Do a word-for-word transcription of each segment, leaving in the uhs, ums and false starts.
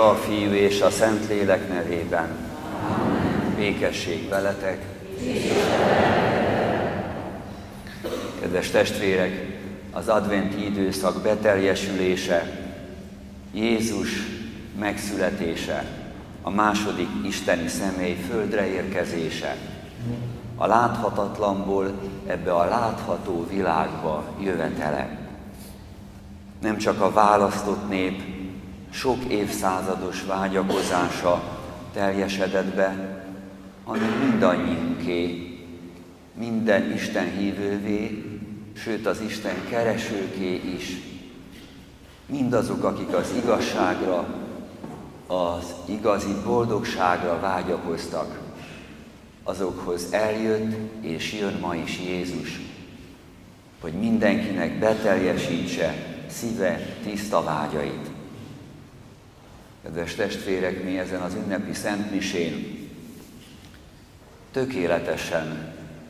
Atya, a Fiú és a Szentlélek nevében. Amen. Békesség veletek. Kedves testvérek, az adventi időszak beteljesülése, Jézus megszületése, a második isteni személy földre érkezése, a láthatatlanból ebbe a látható világba jövetele. Nem csak a választott nép sok évszázados vágyakozása teljesedett be, hanem mindannyiunké, minden Isten hívővé, sőt az Isten keresőké is. Mindazok, akik az igazságra, az igazi boldogságra vágyakoztak, azokhoz eljött és jön ma is Jézus, hogy mindenkinek beteljesítse szíve tiszta vágyait. Kedves testvérek, mi ezen az ünnepi szentmisén tökéletesen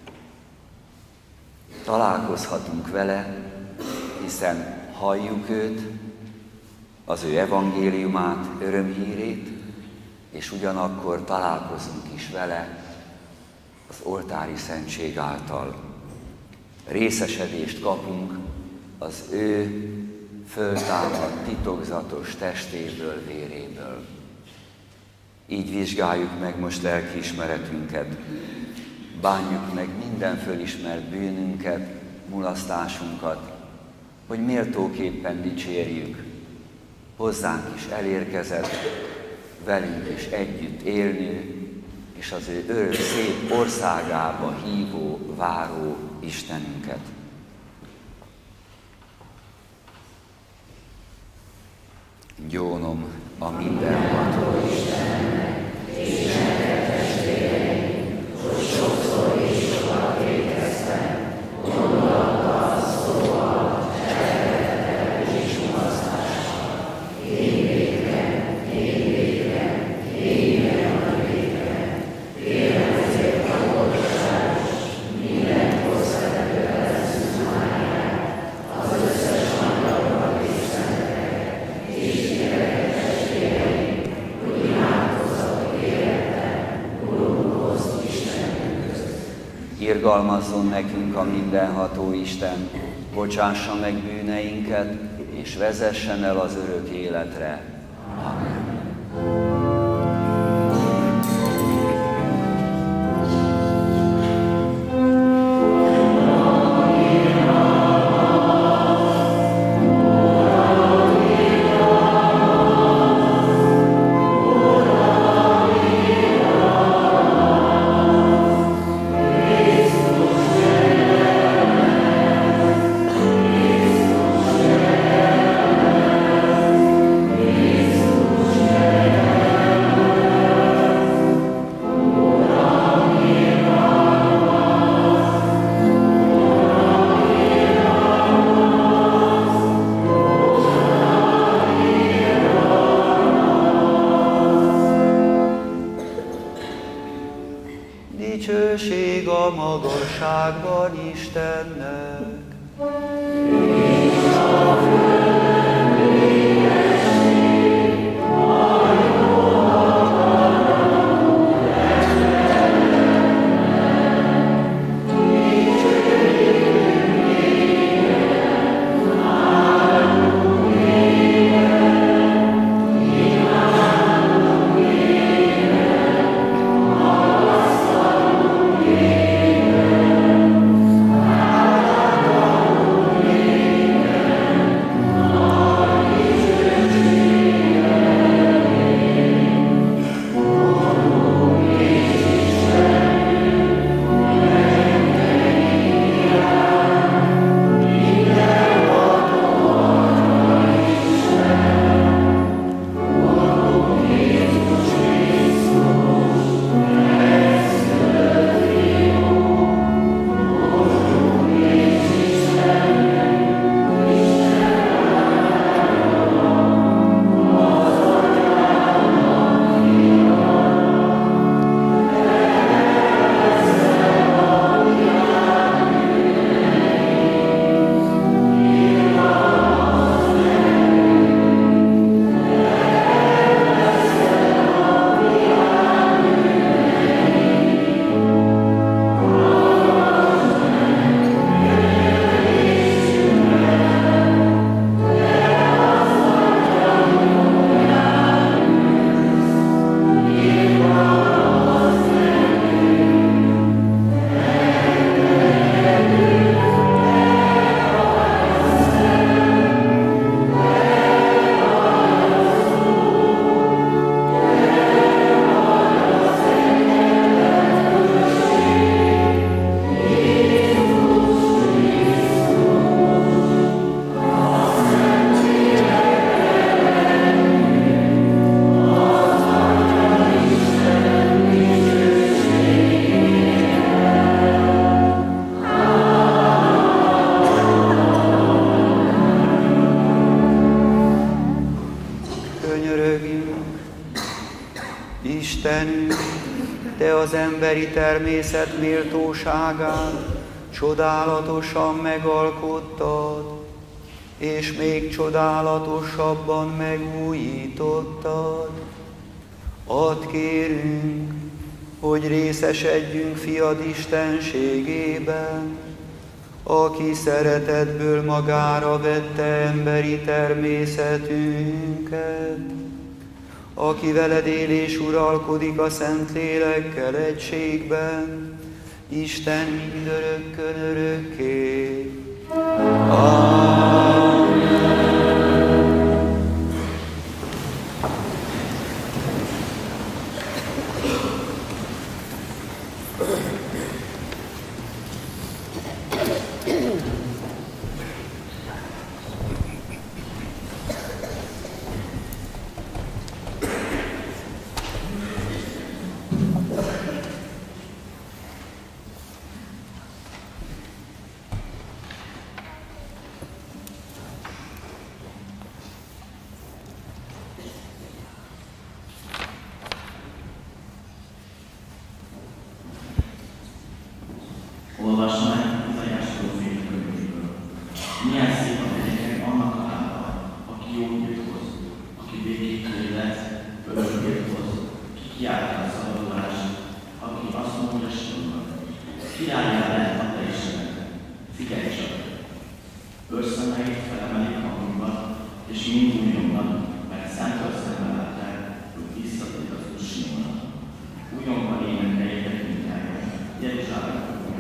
találkozhatunk vele, hiszen halljuk őt, az ő evangéliumát, örömhírét, és ugyanakkor találkozunk is vele az oltári szentség által. Részesedést kapunk az ő föltámadt titokzatos testéből, véréből. Így vizsgáljuk meg most lelkiismeretünket, bánjuk meg minden fölismert bűnünket, mulasztásunkat, hogy méltóképpen dicsérjük, hozzánk is elérkezett, velünk is együtt élni, és az ő örök szép országába hívó, váró Istenünket. Gyónom a mindenható Istennek, és neked testvéreim, hogy sokszor és sokat vétkeztem, gondolattal, szóval, cselekedettel és mulasztással. Én védkem, én védkem, én meg a védkem, kérem ezért a boldogságos, minden hozzátevővel szűzmáját, az összes angyalokat és szenteket, és gyereket testvéreim, hogy imádkozzatok életben, Urunkhoz, Istenünkhöz. Irgalmazzon nekünk a mindenható Isten, bocsássa meg bűneinket, és vezessen el az örök életre. Amen. Dicsőség a magasságban Istennek. az emberi természet méltóságát csodálatosan megalkottad, és még csodálatosabban megújítottad. Add kérünk, hogy részesedjünk fiad istenségében, aki szeretetből magára vette emberi természetünket, aki veled él és uralkodik a Szentlélekkel egységben, Isten mindörökkön örökké. Amen. Olvasd meg Izaiás próféta könyvéből. Milyen szép a gyerekek annak a lába, aki jót hoz, aki békét élet, örömét hoz, ki kiáltja a szabadulást, aki azt mondja Sionnak, királyjá lehet a te Istened. Figyelj csak! Őrszemeit felemelik magunkban, és mind újonban, mert szentől szemben látják, hogy visszatér az Úr Sionnak. Újonban énekeljétek mindjárt, Jeruzsálem,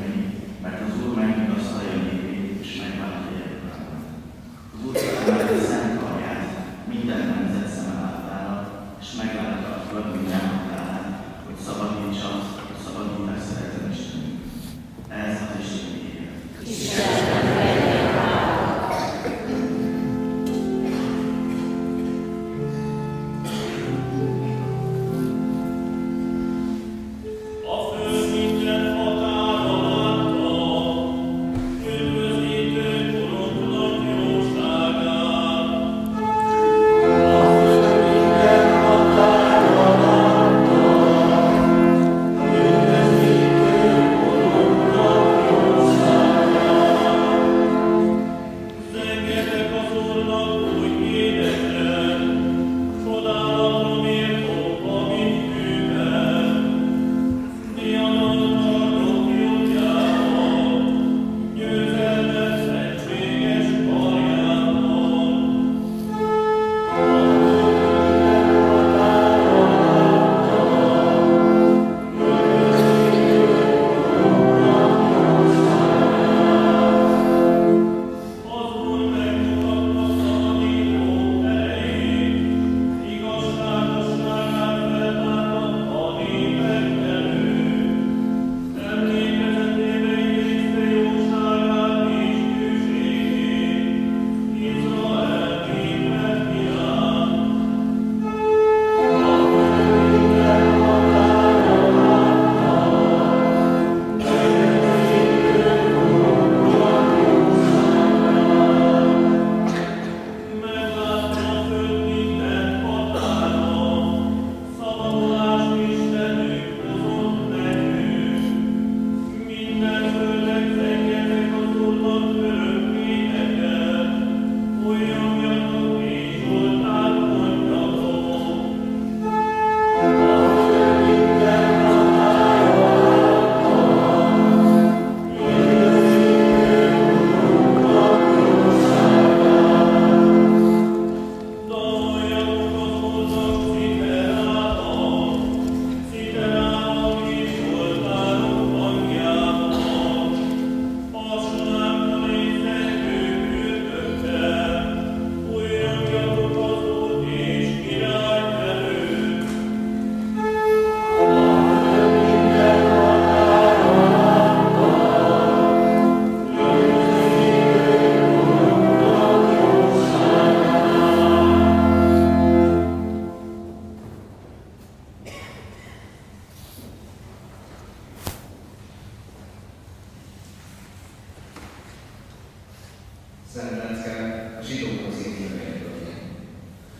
mert az Úr megvigasztalja a népét, és megváltja Jeruzsálemet. Az Úr felemelte szent karját minden nemzet szeme láttára, és meglátta a föld minden határán, hogy szabadítsa, hogy szabadítás szereten Istenünk. Ez az Isten igéje.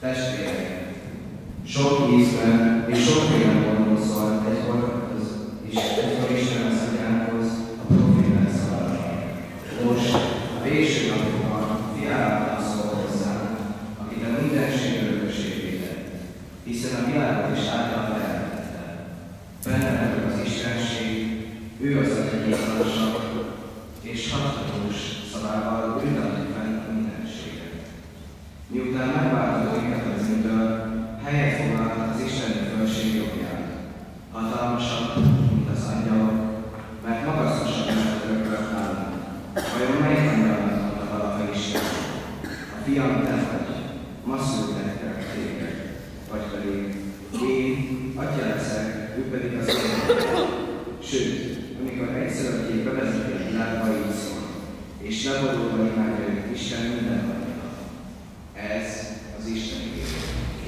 Sok ízben és sokféle módon szólt egykor az Ő az a legnyilvánosabb, és hathatós szavával ő tartja fenn a mindenséget. Miután megváltott minket az bűntől, helyet foglalt az Isteni fölség jobbján. Hatalmasabb, mint az angyalok, mert magasztosabb lehet örökölt nálunk. Vajon melyik angyalnak mondta valaha Isten? A fiam te vagy, ma születtek téged, vagy pedig én, atya leszek, ő pedig az én. Sőt, amikor egyszerűen bevezeti a világba, így szól, és leborulva imádja őt Isten minden adja. Ez az Isten igény.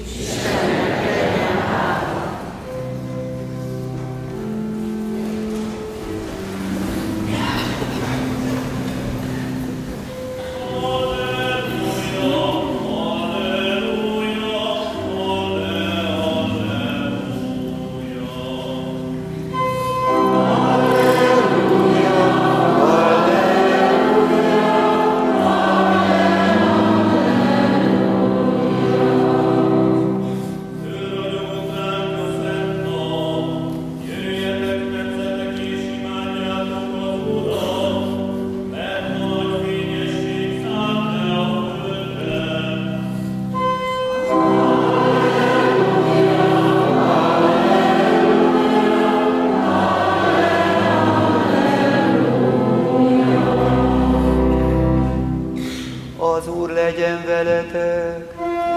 Az Úr legyen veletek!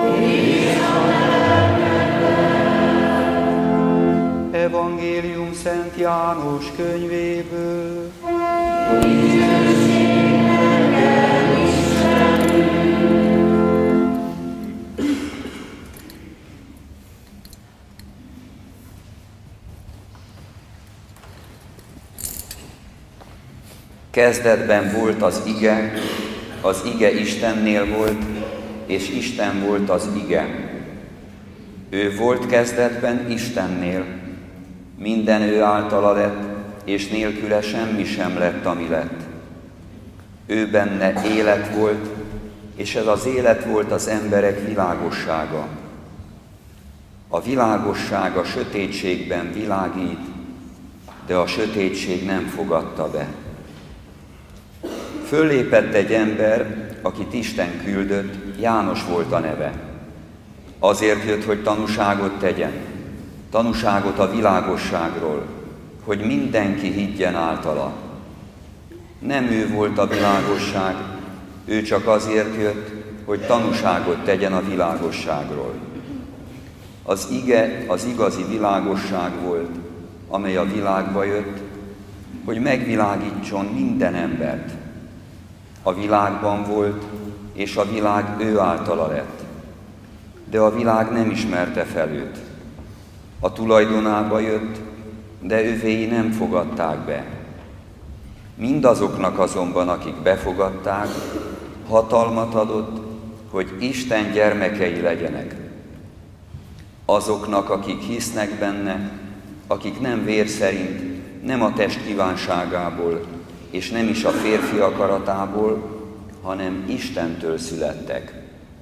Evangélium Szent János könyvéből. Kezdetben volt az ige, az ige Istennél volt, és Isten volt az ige. Ő volt kezdetben Istennél, minden ő általa lett, és nélküle semmi sem lett, ami lett. Ő benne élet volt, és ez az élet volt az emberek világossága. A világosság a sötétségben világít, de a sötétség nem fogadta be. Föllépett egy ember, akit Isten küldött, János volt a neve. Azért jött, hogy tanúságot tegyen, tanúságot a világosságról, hogy mindenki higgyen általa. Nem ő volt a világosság, ő csak azért jött, hogy tanúságot tegyen a világosságról. Az ige az igazi világosság volt, amely a világba jött, hogy megvilágítson minden embert. A világban volt, és a világ ő általa lett. De a világ nem ismerte fel őt. A tulajdonába jött, de övéi nem fogadták be. Mindazoknak azonban, akik befogadták, hatalmat adott, hogy Isten gyermekei legyenek. Azoknak, akik hisznek benne, akik nem vér szerint, nem a test kívánságából, és nem is a férfi akaratából, hanem Istentől születtek.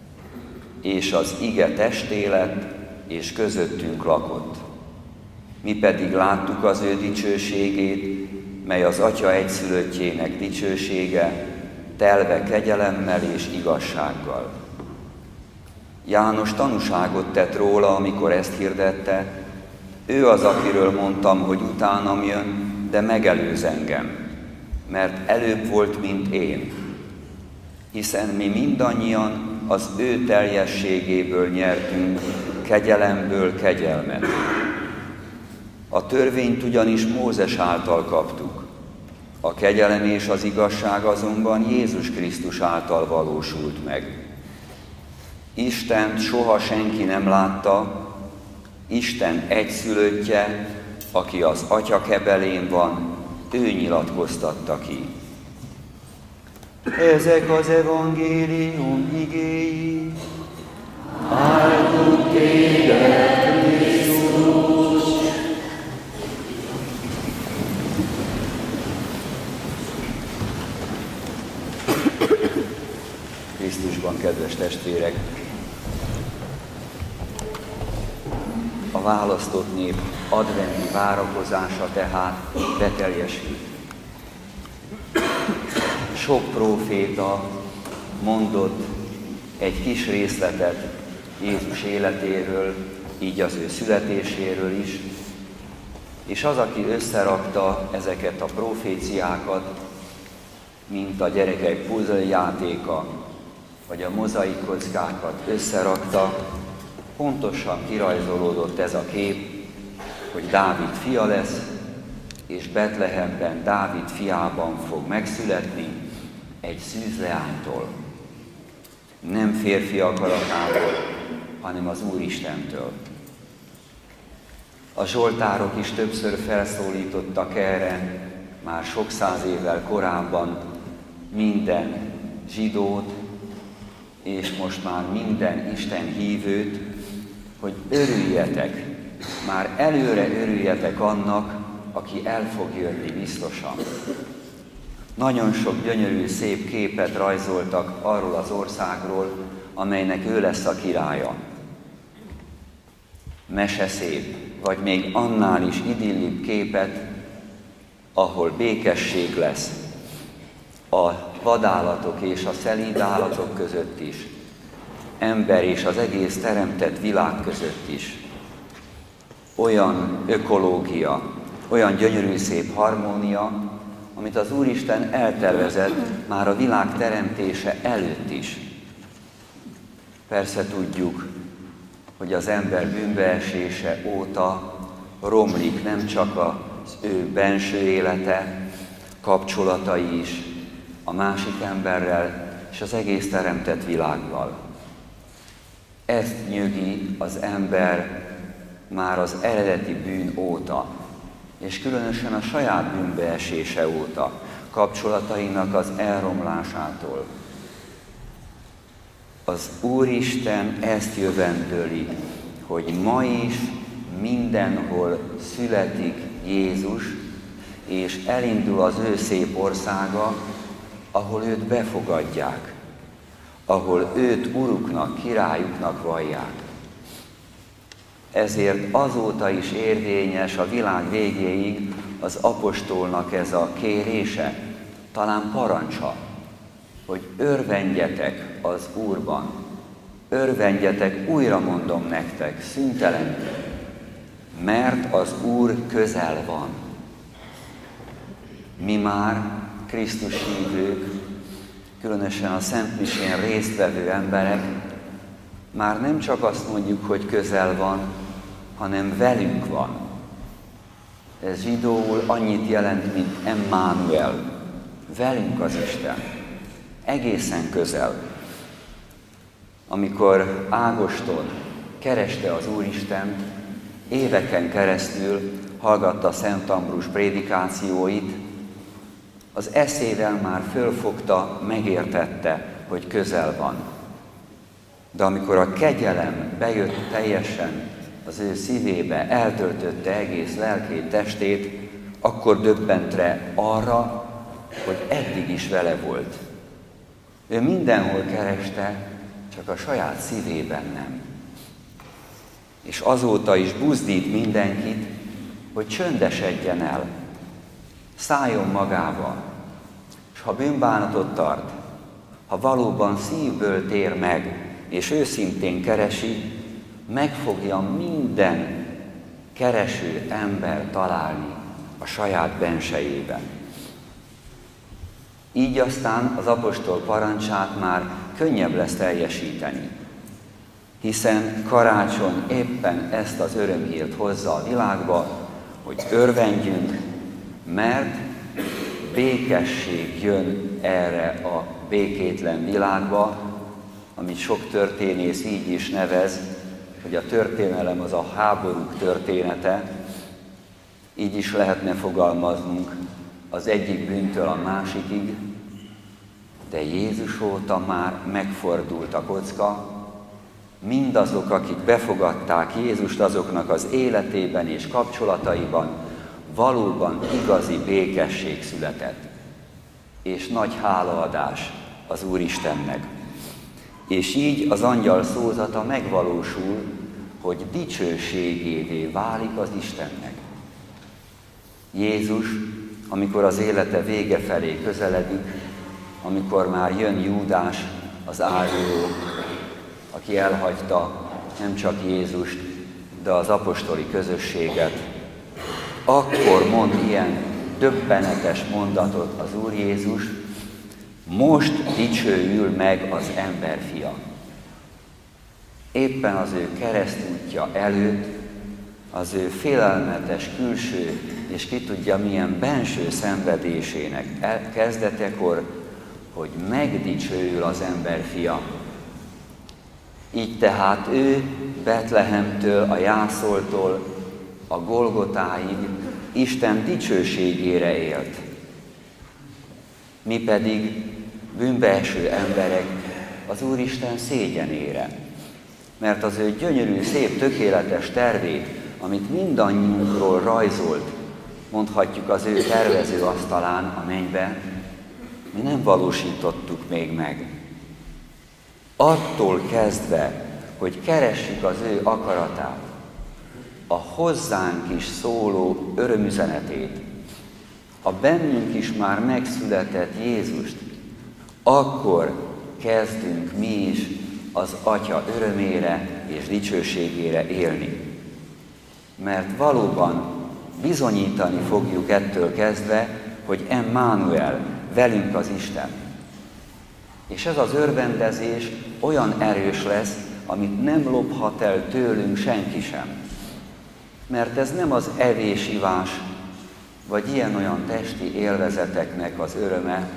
És az ige testé lett, és közöttünk lakott. Mi pedig láttuk az ő dicsőségét, mely az Atya egyszülöttjének dicsősége, telve kegyelemmel és igazsággal. János tanúságot tett róla, amikor ezt hirdette, ő az, akiről mondtam, hogy utánam jön, de megelőz engem, mert előbb volt, mint én. Hiszen mi mindannyian az ő teljességéből nyertünk, kegyelemből kegyelmet. A törvényt ugyanis Mózes által kaptuk, a kegyelem és az igazság azonban Jézus Krisztus által valósult meg. Istent soha senki nem látta, Isten egyszülöttje, aki az Atya kebelén van, ő nyilatkoztatta ki. Ezek az evangélium igéi. Áldunk téged, Krisztus! Krisztusban, kedves testvérek! A választott nép adventi várakozása tehát beteljesült. Sok próféta mondott egy kis részletet Jézus életéről, így az ő születéséről is, és az, aki összerakta ezeket a proféciákat, mint a gyerekek puzzle játéka, vagy a mozaik kockákat összerakta, pontosan kirajzolódott ez a kép, hogy Dávid fia lesz, és Betlehemben, Dávid fiában fog megszületni egy szűzleánytól. Nem férfi akaratából, hanem az Úristentől. A zsoltárok is többször felszólítottak erre, már sok száz évvel korábban minden zsidót, és most már minden Isten hívőt, hogy örüljetek, már előre örüljetek annak, aki el fog jönni biztosan. Nagyon sok gyönyörű, szép képet rajzoltak arról az országról, amelynek ő lesz a királya. Meseszép, vagy még annál is idillibb képet, ahol békesség lesz a vadállatok és a szelíd állatok között is, ember és az egész teremtett világ között is. Olyan ökológia, olyan gyönyörű szép harmónia, amit az Úristen eltervezett már a világ teremtése előtt is. Persze tudjuk, hogy az ember bűnbeesése óta romlik nem csak az ő benső élete, kapcsolatai is a másik emberrel és az egész teremtett világgal. Ezt nyögi az ember már az eredeti bűn óta, és különösen a saját bűnbeesése óta, kapcsolatainak az elromlásától. Az Úristen ezt jövendöli, hogy ma is mindenhol születik Jézus, és elindul az ő szép országa, ahol őt befogadják, ahol őt uruknak, királyuknak vallják. Ezért azóta is érvényes a világ végéig az apostolnak ez a kérése, talán parancsa, hogy örvendjetek az Úrban, örvendjetek, újra mondom nektek, szüntelenül, mert az Úr közel van. Mi már, Krisztus hívők, különösen a Szent Misén résztvevő emberek, már nem csak azt mondjuk, hogy közel van, hanem velünk van. Ez zsidóul annyit jelent, mint Emmanuel. Velünk az Isten. Egészen közel. Amikor Ágoston kereste az Úristent, éveken keresztül hallgatta Szent Ambrus prédikációit, az eszével már fölfogta, megértette, hogy közel van. De amikor a kegyelem bejött teljesen az ő szívébe, eltöltötte egész lelkét, testét, akkor döbbent rá arra, hogy eddig is vele volt. Ő mindenhol kereste, csak a saját szívében nem. És azóta is buzdít mindenkit, hogy csöndesedjen el, szálljon magával, és ha bűnbánatot tart, ha valóban szívből tér meg, és őszintén keresi, meg fogja minden kereső ember találni a saját bensejében. Így aztán az apostol parancsát már könnyebb lesz teljesíteni, hiszen karácsony éppen ezt az örömhírt hozza a világba, hogy örvendjünk, mert békesség jön erre a békétlen világba, amit sok történész így is nevez, hogy a történelem az a háborúk története, így is lehetne fogalmaznunk az egyik bűntől a másikig, de Jézus óta már megfordult a kocka, mindazok, akik befogadták Jézust, azoknak az életében és kapcsolataiban valóban igazi békesség született, és nagy hálaadás az Úristennek. És így az angyal szózata megvalósul, hogy dicsőségévé válik az Istennek. Jézus, amikor az élete vége felé közeledik, amikor már jön Júdás, az áruló, aki elhagyta nem csak Jézust, de az apostoli közösséget, akkor mond ilyen döbbenetes mondatot az Úr Jézus: most dicsőül meg az emberfia. Éppen az ő keresztútja előtt, az ő félelmetes külső és ki tudja milyen benső szenvedésének kezdetekor, hogy megdicsőül az emberfia. Így tehát ő Betlehemtől, a Jászoltól, a Golgotáig Isten dicsőségére élt. Mi pedig bűnbeeső emberek az Úristen szégyenére, mert az ő gyönyörű, szép, tökéletes tervét, amit mindannyiunkról rajzolt, mondhatjuk az ő tervező asztalán a mennybe, mi nem valósítottuk még meg. Attól kezdve, hogy keressük az ő akaratát, a hozzánk is szóló örömüzenetét, a bennünk is már megszületett Jézust, akkor kezdünk mi is az Atya örömére és dicsőségére élni. Mert valóban bizonyítani fogjuk ettől kezdve, hogy Emmanuel, velünk az Isten. És ez az örvendezés olyan erős lesz, amit nem lophat el tőlünk senki sem. Mert ez nem az evés-ivás, vagy ilyen-olyan testi élvezeteknek az öröme,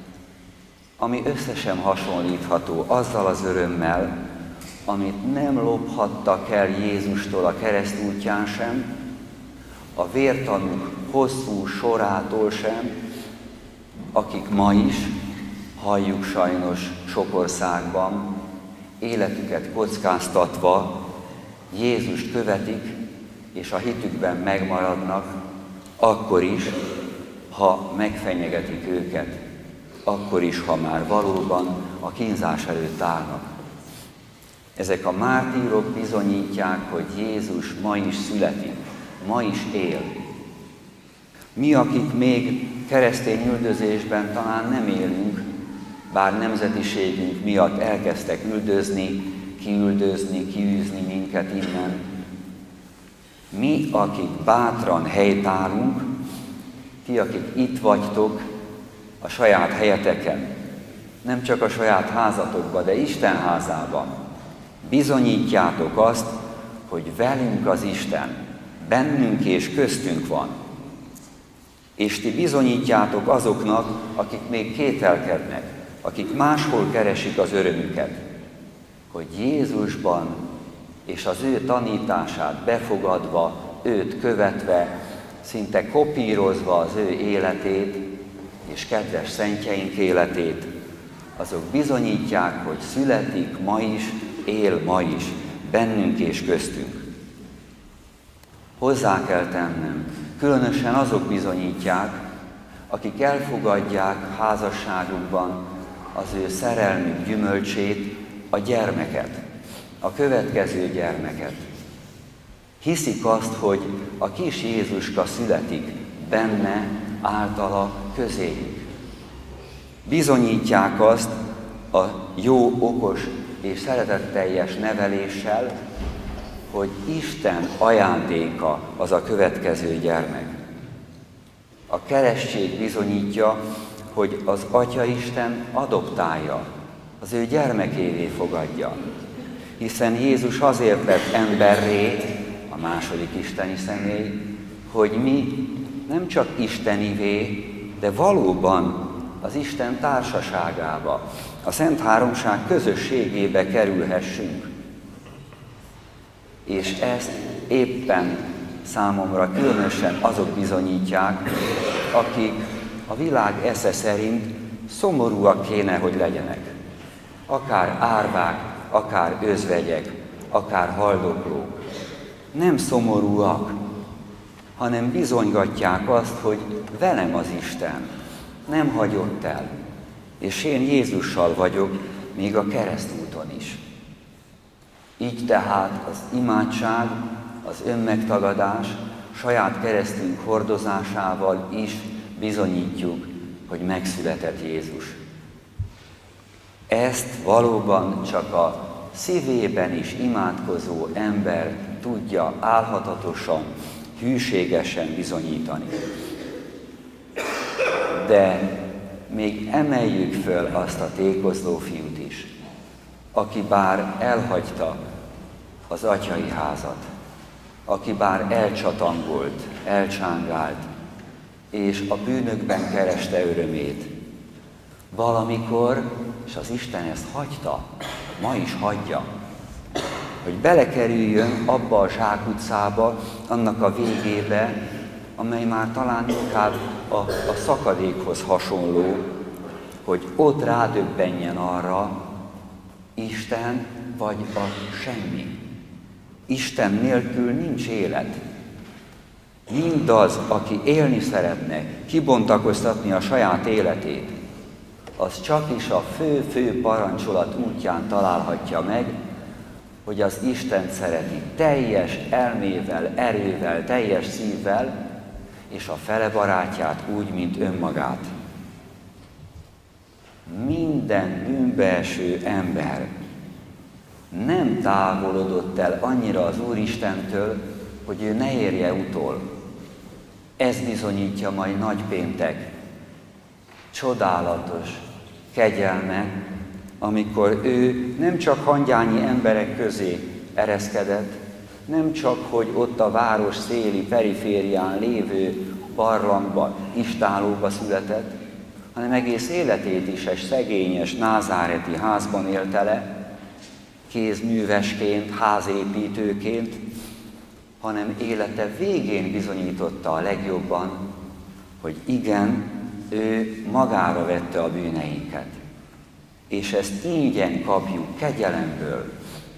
ami össze sem hasonlítható azzal az örömmel, amit nem lophattak el Jézustól a keresztútján sem, a vértanúk hosszú sorától sem, akik ma is, halljuk sajnos sok országban, életüket kockáztatva Jézust követik, és a hitükben megmaradnak, akkor is, ha megfenyegetik őket, akkor is, ha már valóban a kínzás előtt állnak. Ezek a mártírok bizonyítják, hogy Jézus ma is születik, ma is él. Mi, akik még keresztény üldözésben talán nem élünk, bár nemzetiségünk miatt elkezdtek üldözni, kiüldözni, kiűzni minket innen. Mi, akik bátran helytállunk, ti, akik itt vagytok a saját helyeteken, nem csak a saját házatokban, de Isten házában, bizonyítjátok azt, hogy velünk az Isten, bennünk és köztünk van. És ti bizonyítjátok azoknak, akik még kételkednek, akik máshol keresik az örömüket, hogy Jézusban és az ő tanítását befogadva, őt követve, szinte kopírozva az ő életét és kedves szentjeink életét, azok bizonyítják, hogy születik ma is, él ma is, bennünk és köztünk. Hozzá kell tennem, különösen azok bizonyítják, akik elfogadják házasságukban az ő szerelmük gyümölcsét, a gyermeket, a következő gyermeket. Hiszik azt, hogy a kis Jézuska születik benne, általa, közéjük. Bizonyítják azt a jó, okos és szeretetteljes neveléssel, hogy Isten ajándéka az a következő gyermek. A keresztség bizonyítja, hogy az Atyaisten adoptálja, az ő gyermekévé fogadja. Hiszen Jézus azért lett emberré, a második isteni személy, hogy mi nem csak istenivé, de valóban az Isten társaságába, a Szent Háromság közösségébe kerülhessünk. És ezt éppen számomra különösen azok bizonyítják, akik a világ esze szerint szomorúak kéne, hogy legyenek. Akár árvák, akár özvegyek, akár haldoklók. Nem szomorúak, hanem bizonygatják azt, hogy velem az Isten nem hagyott el, és én Jézussal vagyok, még a keresztúton is. Így tehát az imádság, az önmegtagadás saját keresztünk hordozásával is bizonyítjuk, hogy megszületett Jézus. Ezt valóban csak a szívében is imádkozó ember tudja álhatatosan, hűségesen bizonyítani. De még emeljük föl azt a tékozló fiút is, aki bár elhagyta az atyai házat, aki bár elcsatangolt, elcsángált, és a bűnökben kereste örömét. Valamikor, és az Isten ezt hagyta, ma is hagyja, hogy belekerüljön abba a zsákutcába, annak a végébe, amely már talán inkább a, a szakadékhoz hasonló, hogy ott rádöbbenjen arra, Isten vagy a semmi. Isten nélkül nincs élet. Mindaz, aki élni szeretne, kibontakoztatni a saját életét, az csak is a fő-fő parancsolat útján találhatja meg, hogy az Istent szereti teljes elmével, erővel, teljes szívvel, és a fele barátját úgy, mint önmagát. Minden bűnbeeső ember nem távolodott el annyira az Úristentől, hogy ő ne érje utol. Ez bizonyítja mai nagypéntek csodálatos kegyelme, amikor ő nem csak hangyányi emberek közé ereszkedett, nem csak, hogy ott a város széli periférián lévő barlangban, istálóba született, hanem egész életét is egy szegényes názáreti házban élte le, kézművesként, házépítőként, hanem élete végén bizonyította a legjobban, hogy igen, ő magára vette a bűneinket. És ezt ingyen kapjuk kegyelemből.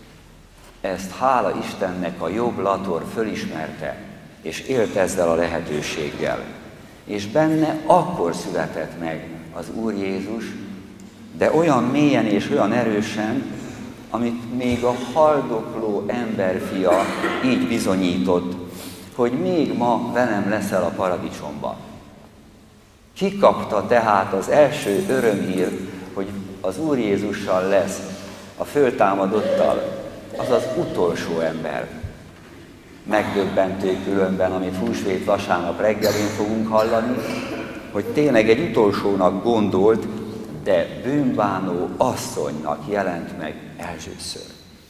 Ezt hála Istennek a jobb lator fölismerte, és élt ezzel a lehetőséggel. És benne akkor született meg az Úr Jézus, de olyan mélyen és olyan erősen, amit még a haldokló emberfia így bizonyított, hogy még ma velem leszel a paradicsomban. Kikapta tehát az első örömhírt, hogy az Úr Jézussal lesz, a föltámadottal, az az utolsó ember. Megdöbbentő különben, amit húsvét vasárnap reggelén fogunk hallani, hogy tényleg egy utolsónak gondolt, de bűnbánó asszonynak jelent meg elsőször.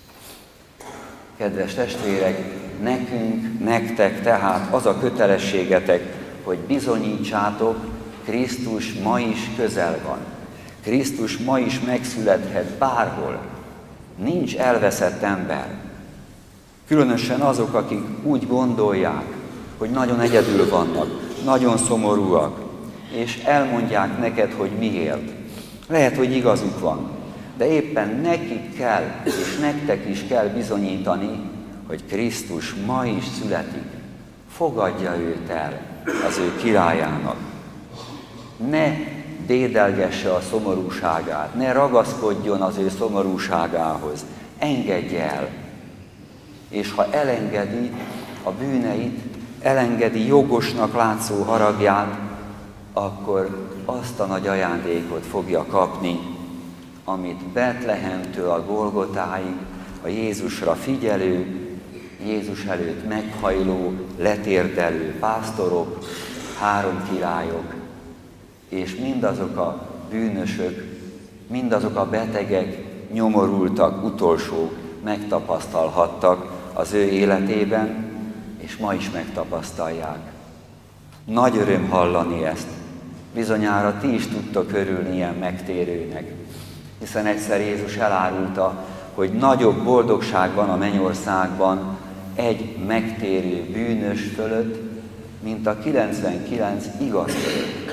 Kedves testvérek, nekünk, nektek tehát az a kötelességetek, hogy bizonyítsátok, Krisztus ma is közel van. Krisztus ma is megszülethet bárhol. Nincs elveszett ember. Különösen azok, akik úgy gondolják, hogy nagyon egyedül vannak, nagyon szomorúak, és elmondják neked, hogy miért. Lehet, hogy igazuk van, de éppen nekik kell, és nektek is kell bizonyítani, hogy Krisztus ma is születik. Fogadja őt el az ő királyának. Ne dédelgesse a szomorúságát, ne ragaszkodjon az ő szomorúságához, engedje el. És ha elengedi a bűneit, elengedi jogosnak látszó haragját, akkor azt a nagy ajándékot fogja kapni, amit Betlehemtől a Golgotáig a Jézusra figyelő, Jézus előtt meghajló, letérdelő pásztorok, három királyok, és mindazok a bűnösök, mindazok a betegek, nyomorultak, utolsók megtapasztalhattak az ő életében, és ma is megtapasztalják. Nagy öröm hallani ezt. Bizonyára ti is tudtok örülni ilyen megtérőnek, hiszen egyszer Jézus elárulta, hogy nagyobb boldogság van a mennyországban egy megtérő bűnös fölött, mint a kilencvenkilenc igaz fölött.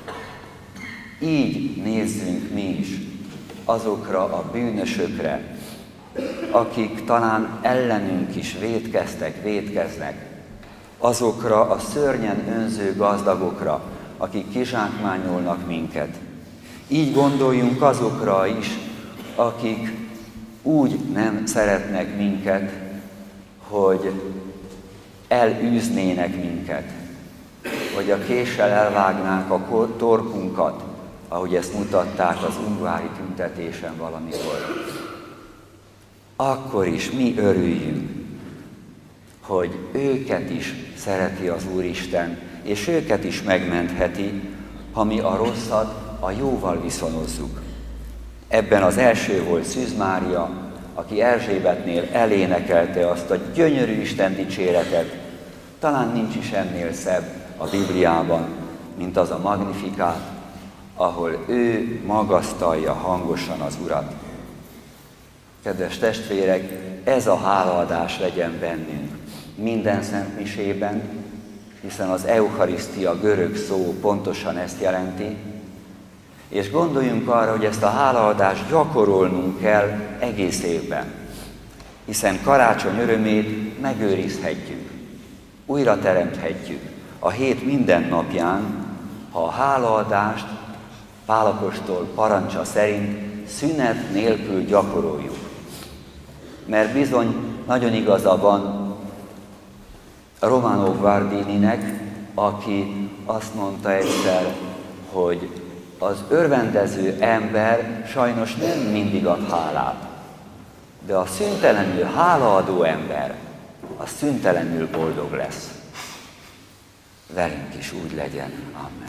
Így nézzünk mi is azokra a bűnösökre, akik talán ellenünk is vétkeztek, vétkeznek, azokra a szörnyen önző gazdagokra, akik kizsákmányolnak minket. Így gondoljunk azokra is, akik úgy nem szeretnek minket, hogy elűznének minket, hogy a késsel elvágnák a torkunkat, ahogy ezt mutatták az ungvári tüntetésen valamikor. Akkor is mi örüljünk, hogy őket is szereti az Úristen, és őket is megmentheti, ha mi a rosszat a jóval viszonozzuk. Ebben az első volt Szűz Mária, aki Erzsébetnél elénekelte azt a gyönyörű Isten dicséretet. Talán nincs is ennél szebb a Bibliában, mint az a Magnifikát, ahol ő magasztalja hangosan az Urat. Kedves testvérek, ez a hálaadás legyen bennünk minden szent misében, hiszen az eucharisztia görög szó pontosan ezt jelenti, és gondoljunk arra, hogy ezt a hálaadást gyakorolnunk kell egész évben, hiszen karácsony örömét megőrizhetjük, újra teremthetjük a hét minden napján, ha a hálaadást Pál apostol parancsa szerint szünet nélkül gyakoroljuk. Mert bizony nagyon igaza van Romano Guardininek, aki azt mondta egyszer, hogy az örvendező ember sajnos nem mindig ad hálát, de a szüntelenül hálaadó ember, az szüntelenül boldog lesz. Velünk is úgy legyen. Amen.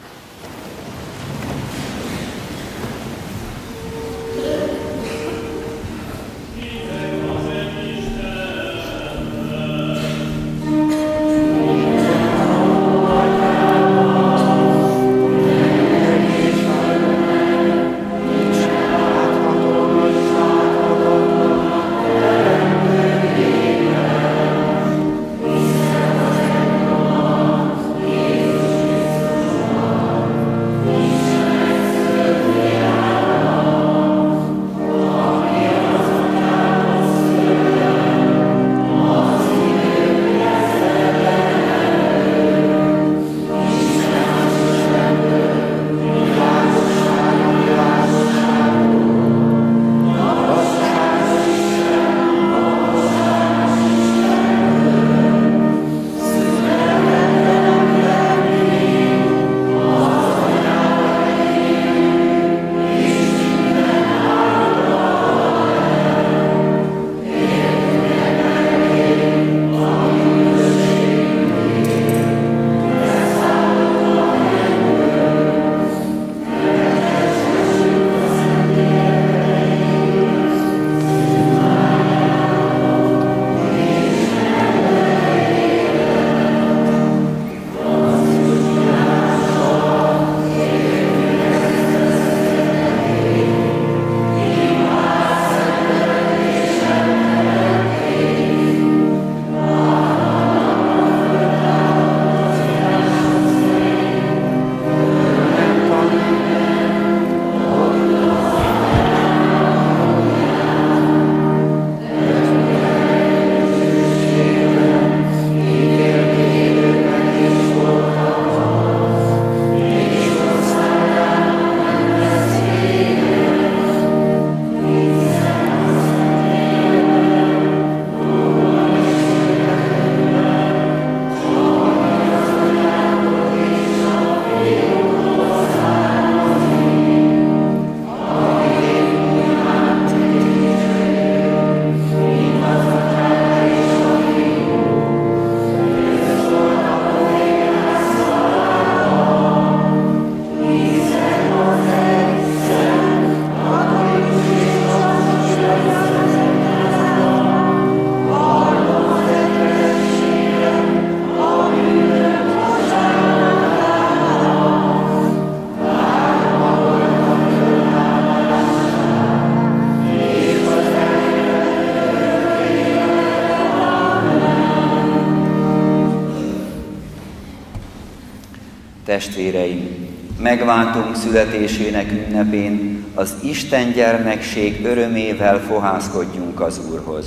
Testvéreim, megváltunk születésének ünnepén az Isten gyermekség örömével fohászkodjunk az Úrhoz.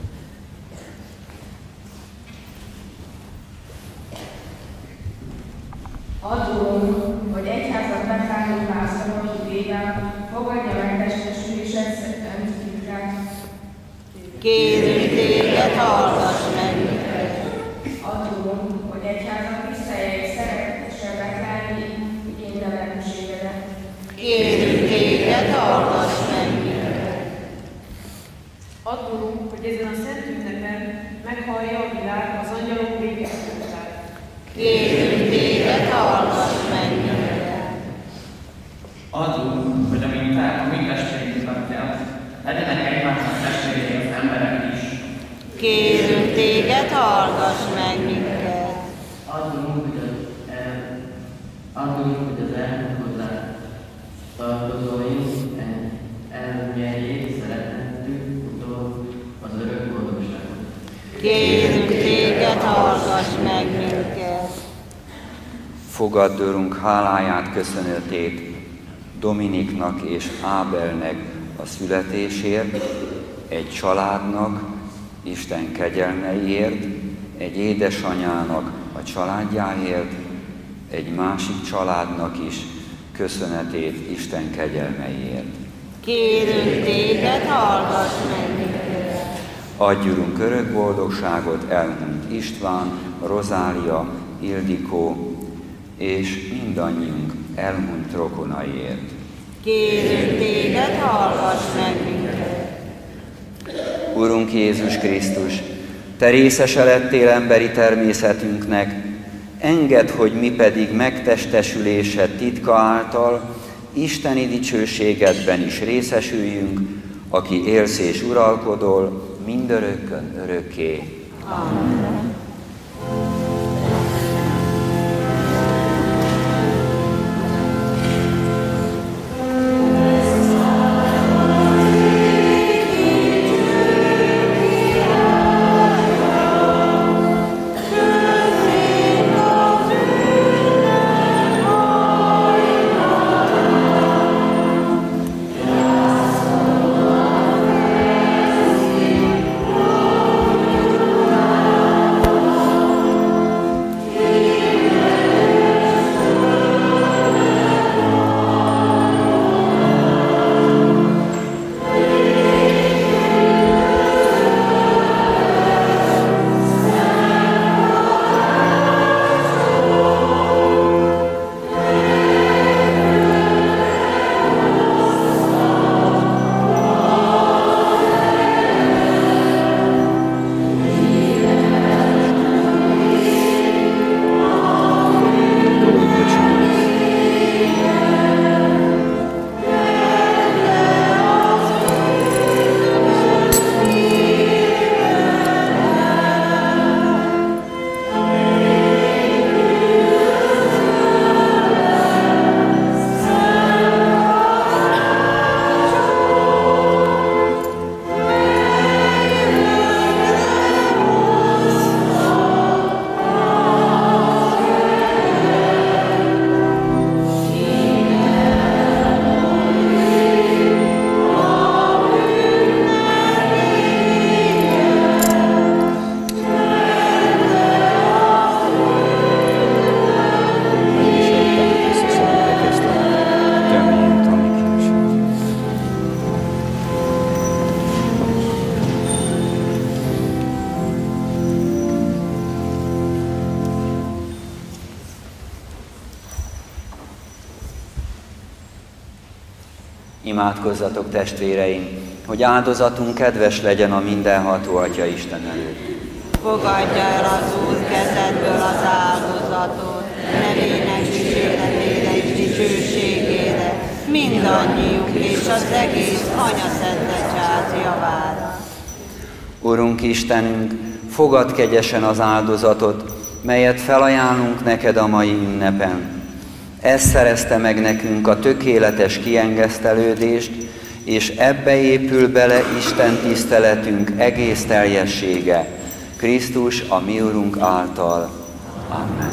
Adónk, hogy egyházat megtállóknál szoros idében fogadja meg testesülésed szent titkát, Kérünk téged, hallgass meg minket. Adunk, hogy egyházak tiszteljék szeretetesebben kelni igénybe lehetőségedet. Kérünk téged, hallgass meg minket. Adunk, hogy ezen a szent ünnepen meghallja a világ az angyalok végeztettet. Kérünk téged, hallgass meg minket. Adunk, hogy amint te a mi testvéreink adjál, legyenek egymásnak testvérei az emberek is. Kérünk téged, hallgass meg minket. Adunk, hogy az, el, adunk, hogy az elmúlt hozzá tartozóink elnyerjék szeretettük utól az örök boldogságot. Kérünk téged, hallgass meg minket. Fogadd, Urunk, háláját, köszönetét Dominiknak és Ábelnek a születésért, egy családnak Isten kegyelmeiért, egy édesanyának a családjáért, egy másik családnak is köszönetét Isten kegyelmeiért. Kérünk téged, hallgass meg minket. Adj, Urunk, örök boldogságot elhunyt István, Rozália, Ildikó és mindannyiunk elhunyt rokonaiért. Kérünk téged, hallgass meg minket. Urunk Jézus Krisztus, Te részese lettél emberi természetünknek, engedd, hogy mi pedig megtestesülésed titka által isteni dicsőségedben is részesüljünk, aki élsz és uralkodol mindörökkön örökké. Amen. Imádkozzatok, testvéreim, hogy áldozatunk kedves legyen a mindenható Atya Isten előtt. Fogadja el az Úr kezedből az áldozatot, nevének dicsőretére és dicsőségére, mindannyiunk és az egész Anya-Szent Egyház javára. Urunk Istenünk, fogadd kegyesen az áldozatot, melyet felajánlunk neked a mai ünnepen. Ez szerezte meg nekünk a tökéletes kiengesztelődést, és ebbe épül bele Isten tiszteletünk egész teljessége, Krisztus a mi Urunk által. Amen.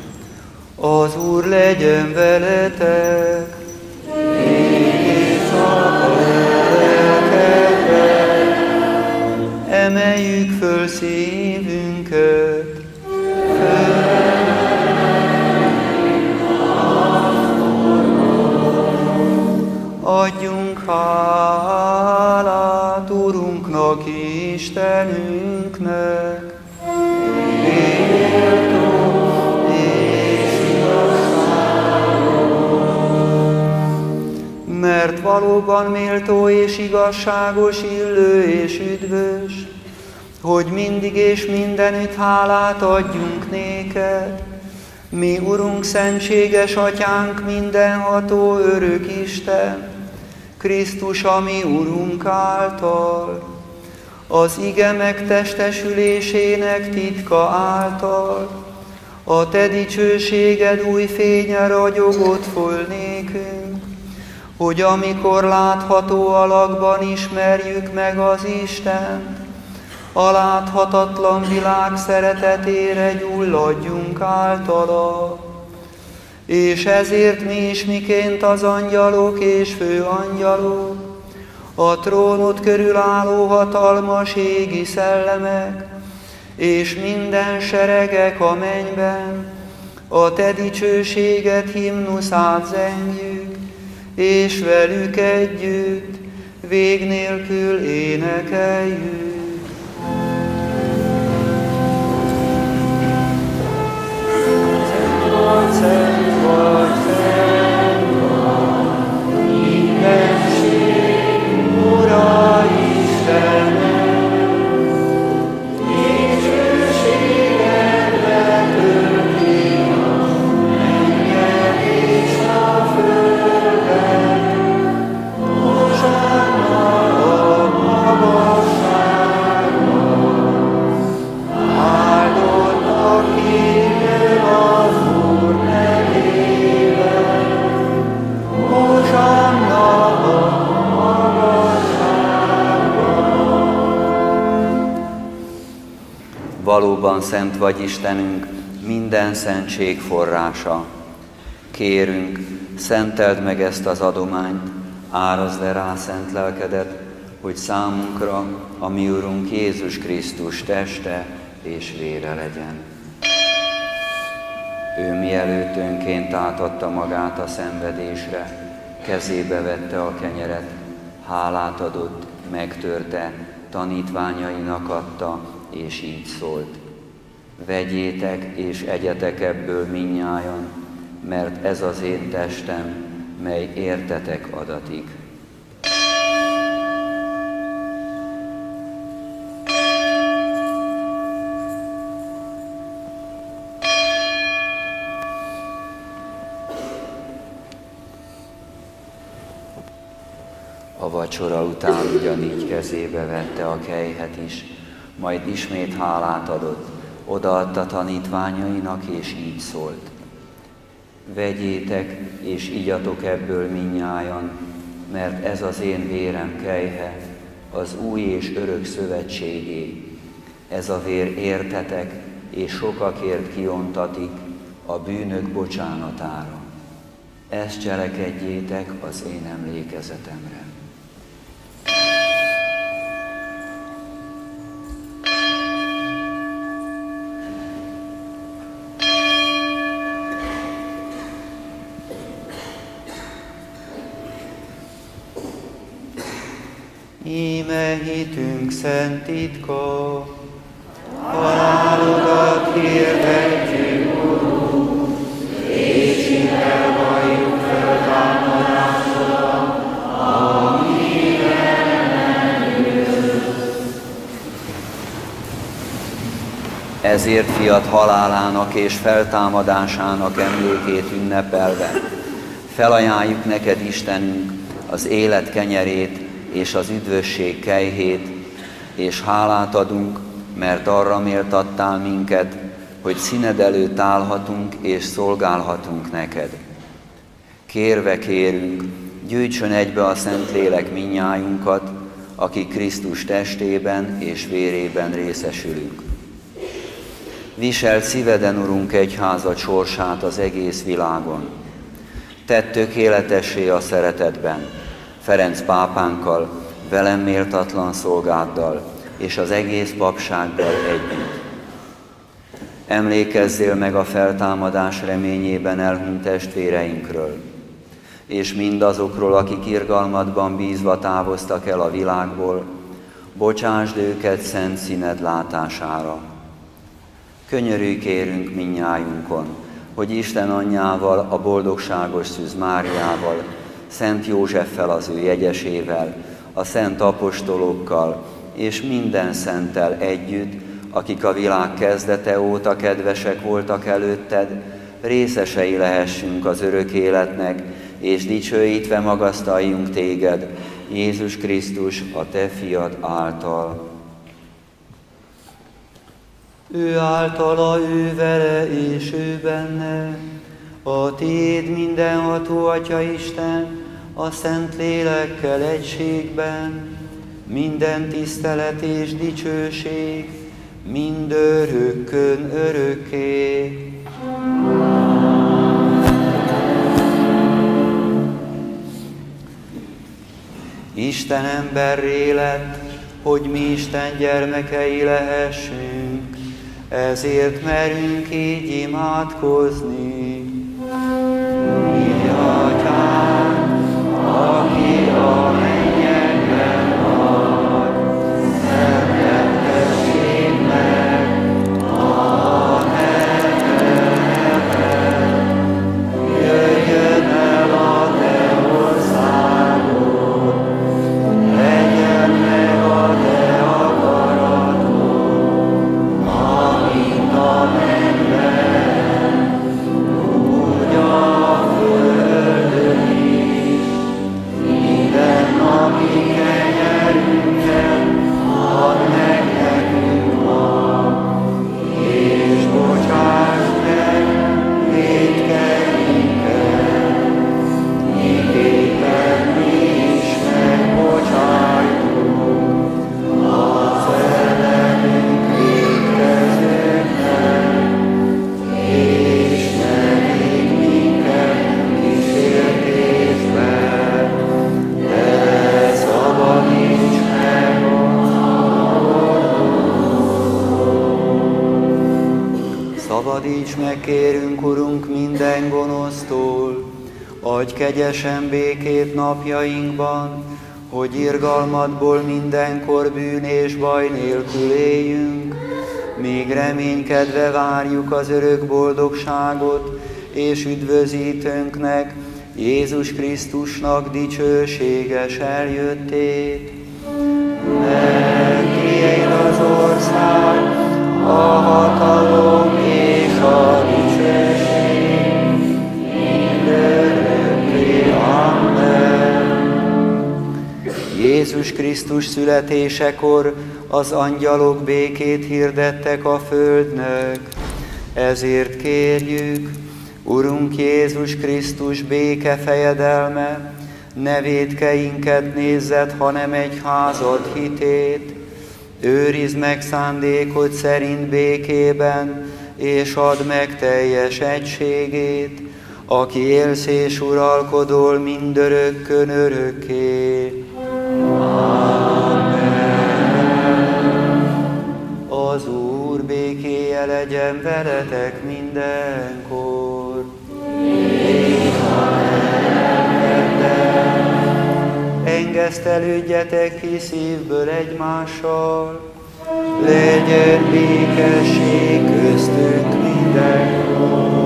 Az Úr legyen veletek, és a lelkedben. Emeljük föl szívünket, adjunk hálát Urunknak valóban méltó és igazságos, illő és üdvös, hogy mindig és mindenütt hálát adjunk néked, mi Urunk, szentséges Atyánk, mindenható örök Isten, Krisztus, a mi Urunk által, az ige megtestesülésének titka által, a te dicsőséged új fénye ragyogott föl nékünk, hogy amikor látható alakban ismerjük meg az Istent, a láthatatlan világ szeretetére gyulladjunk általa. És ezért mi is, miként az angyalok és főangyalok, a trónot körül álló hatalmas égi szellemek, és minden seregek a mennyben, a te dicsőséget himnuszát zengjük, és velük együtt vég nélkül énekeljük. Szent vagy, szent vagy, szent vagy, mindenség, Ura Istenem, Valóban szent vagy Istenünk, minden szentség forrása. Kérünk, szenteld meg ezt az adományt, árazd le rá szent lelkedet, hogy számunkra a mi Urunk Jézus Krisztus teste és vére legyen. Ő mielőtt önként átadta magát a szenvedésre, kezébe vette a kenyeret, hálát adott, megtörte, tanítványainak adta, és így szólt: vegyétek és egyetek ebből mindnyájan, mert ez az én testem, mely értetek adatik. A vacsora után ugyanígy kezébe vette a kelyhet is, majd ismét hálát adott, odaadta tanítványainak, és így szólt: vegyétek és igyatok ebből mindnyájan, mert ez az én vérem kelyhe, az új és örök szövetségé. Ez a vér értetek és sokakért kiontatik a bűnök bocsánatára. Ezt cselekedjétek az én emlékezetemre. Íme hitünk szent titka, halálodat hirdetjük, Urunk, és higgel valljuk feltámadásodat, amíg elmenjük. Ezért fiat halálának és feltámadásának emlékét ünnepelve, felajánljuk neked, Istenünk, az élet kenyerét és az üdvösség kelyhét, és hálát adunk, mert arra méltattál minket, hogy színed előtt állhatunk és szolgálhatunk neked. Kérve kérünk, gyűjtsön egybe a Szentlélek mindnyájunkat, akik Krisztus testében és vérében részesülünk. Viseld szíveden, Urunk, egyházad sorsát az egész világon. Tedd tökéletessé a szeretetben, Ferenc pápánkkal, velem méltatlan szolgáddal, és az egész papsággal együtt. Emlékezzél meg a feltámadás reményében elhunyt testvéreinkről, és mindazokról, akik irgalmadban bízva távoztak el a világból, bocsásd őket szent színed látására. Könyörülj kérünk mindnyájunkon, hogy Isten anyjával, a boldogságos Szűz Máriával, Szent Józseffel, az ő jegyesével, a szent apostolokkal és minden szenttel együtt, akik a világ kezdete óta kedvesek voltak előtted, részesei lehessünk az örök életnek, és dicsőítve magasztaljunk téged, Jézus Krisztus, a te fiad által. Ő általa, ő vele és ő benne, a tiéd mindenható Atya Isten, a Szent Lélekkel egységben, minden tisztelet és dicsőség, mindörökkön örökké. Isten emberré lett, hogy mi Isten gyermekei lehessünk, ezért merünk így imádkozni. Mi Atyánk, aki a mennyekben vagy, szenteltessék meg a neved, jöjjön el a te országod, legyen meg a te akaratod, amint a mennyben, úgy a földön is. Minden napi kenyerünket add meg nekünk ma, és bocsásd meg vétkeinket, miképpen mi is megbocsájtunk az ellenünk vétkezőknek, és ne vigy minket kísértésbe, de szabadíts meg a Szabadíts meg, kérünk, Urunk, minden gonosztól, adj kegyesen békét napjainkban, hogy irgalmadból mindenkor bűn és baj nélkül éljünk, míg reménykedve várjuk az örök boldogságot és üdvözítőnknek, Jézus Krisztusnak dicsőséges eljöttét. Mert tiéd az ország, a hatalom és a dicsőség, mindörökké. Amen. Jézus Krisztus születésekor az angyalok békét hirdettek a földnek, ezért kérjük, Urunk Jézus Krisztus béke fejedelme, ne vétkeinket nézzed, hanem egyházad hitét, őrizd meg szándékod szerint békében, és add meg teljes egységét, aki élsz és uralkodol mindörökkön örökké. Amen. Az Úr békéje legyen veletek mindenkor. Engesztelődjetek ki szívből egymással, legyen békesség köztünk mindenkor.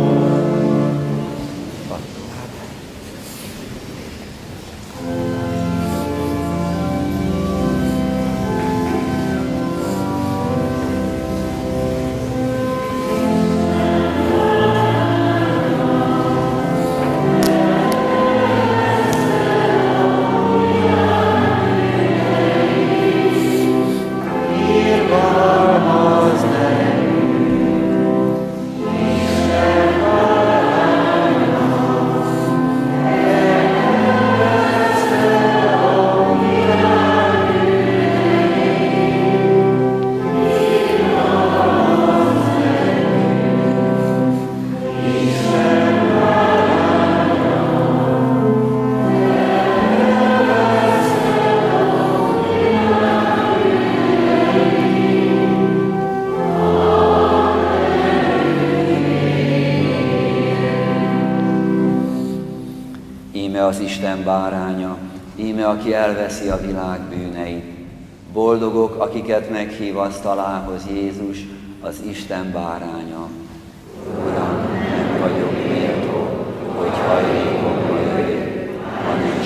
Az Isten báránya, íme aki elveszi a világ bűneit. Boldogok, akiket meghív asztalához Jézus, az Isten báránya. Uram, nem vagyok méltó, hogy hajlékomba jöjjél, hanem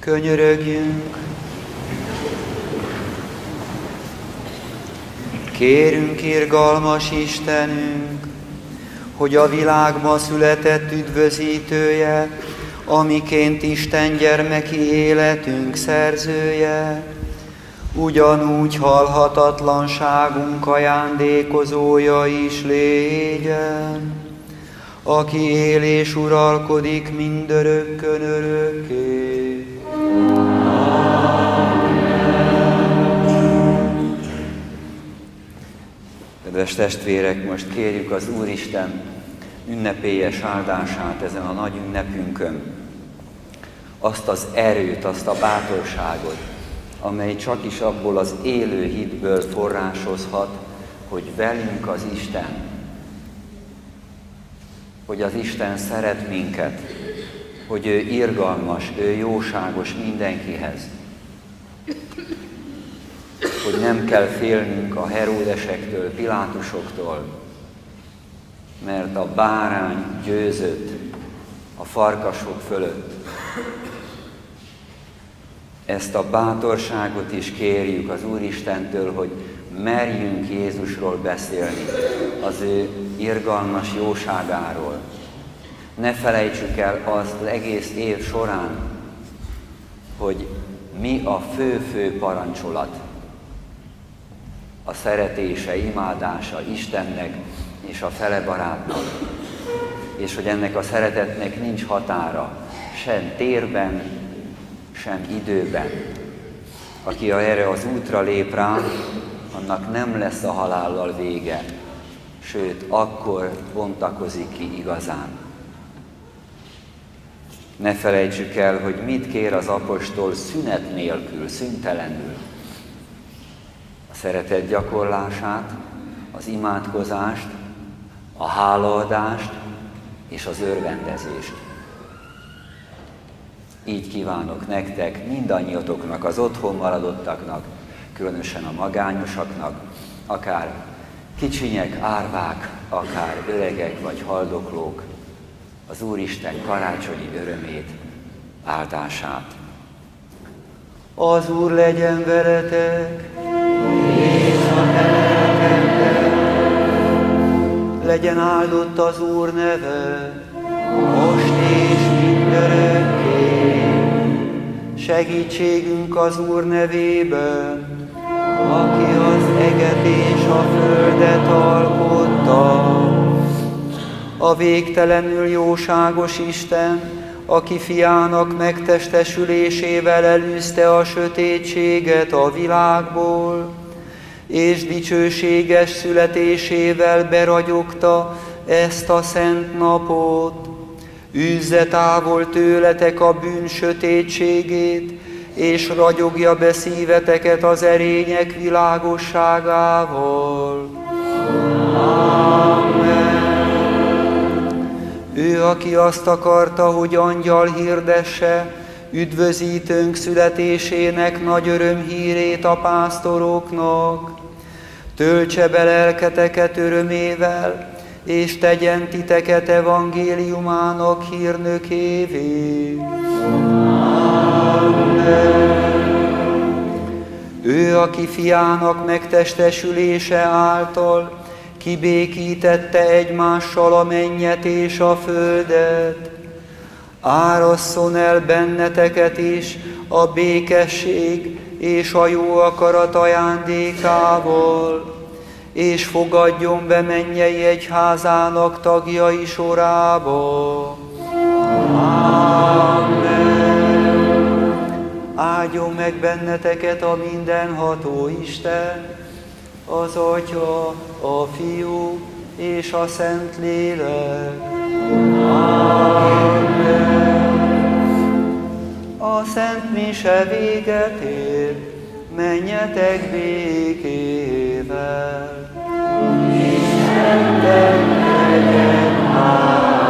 Könyörögjünk! Kérünk, irgalmas Istenünk, hogy a világ ma született üdvözítője, amiként Isten gyermeki életünk szerzője, ugyanúgy halhatatlanságunk ajándékozója is légyen, aki él és uralkodik mindörökkön örökké. Kedves testvérek, most kérjük az Úristen ünnepélyes áldását ezen a nagy ünnepünkön. Azt az erőt, azt a bátorságot, amely csak is abból az élő hitből forrásozhat, hogy velünk az Isten, hogy az Isten szeret minket, hogy ő irgalmas, ő jóságos mindenkihez, hogy nem kell félnünk a Heródesektől, Pilátusoktól, mert a bárány győzött a farkasok fölött. Ezt a bátorságot is kérjük az Úristentől, hogy merjünk Jézusról beszélni, az ő irgalmas jóságáról. Ne felejtsük el azt az egész év során, hogy mi a fő-fő parancsolat. A szeretése, imádása Istennek és a fele barátnak. És hogy ennek a szeretetnek nincs határa, sem térben, sem időben. Aki erre az útra lép rá, annak nem lesz a halállal vége, sőt, akkor bontakozik ki igazán. Ne felejtsük el, hogy mit kér az apostol szünet nélkül, szüntelenül. A szeretet gyakorlását, az imádkozást, a hálaadást és az örvendezést. Így kívánok nektek, mindannyiatoknak, az otthon maradottaknak, különösen a magányosaknak, akár kicsinyek, árvák, akár öregek vagy haldoklók, az Úristen karácsonyi örömét, áldását. Az Úr legyen veletek, és a te lelkeddel. Legyen áldott az Úr neve, most és mindörökké. Segítségünk az Úr nevében, aki az eget és a földet alkotta. A végtelenül jóságos Isten, aki fiának megtestesülésével elűzte a sötétséget a világból, és dicsőséges születésével beragyogta ezt a szent napot, űzze távol tőletek a bűn sötétségét, és ragyogja be szíveteket az erények világosságával. Amen. Ő, aki azt akarta, hogy angyal hirdesse üdvözítőnk születésének nagy örömhírét a pásztoroknak, töltse be lelketeket örömével, és tegyen titeket evangéliumának hírnökévé. Ő, aki fiának megtestesülése által kibékítette egymással a mennyet és a földet, árasszon el benneteket is a békesség és a jó akarat ajándékával, és fogadjon be mennyei egyházának tagjai sorába. Amen. Áldjon meg benneteket a mindenható Isten, az Atya, a Fiú és a Szentlélek. Amen. A Szent Mise véget ér, menjetek békével. Istennek legyen áldás.